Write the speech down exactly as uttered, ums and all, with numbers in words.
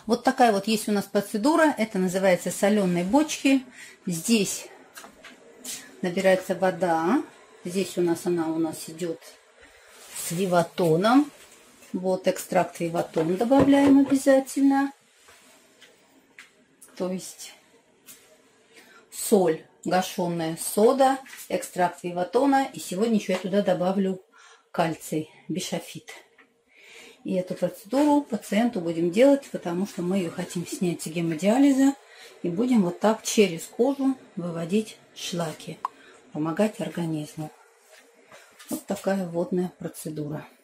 Вот такая вот есть у нас процедура. Это называется соленые бочки. Здесь набирается вода. Здесь у нас она у нас идет с виватоном. Вот экстракт виватон добавляем обязательно. То есть соль, гашеная сода, экстракт виватона. И сегодня еще я туда добавлю кальций, бишофит. И эту процедуру пациенту будем делать, потому что мы ее хотим снять с гемодиализа. И будем вот так через кожу выводить шлаки, помогать организму. Вот такая водная процедура.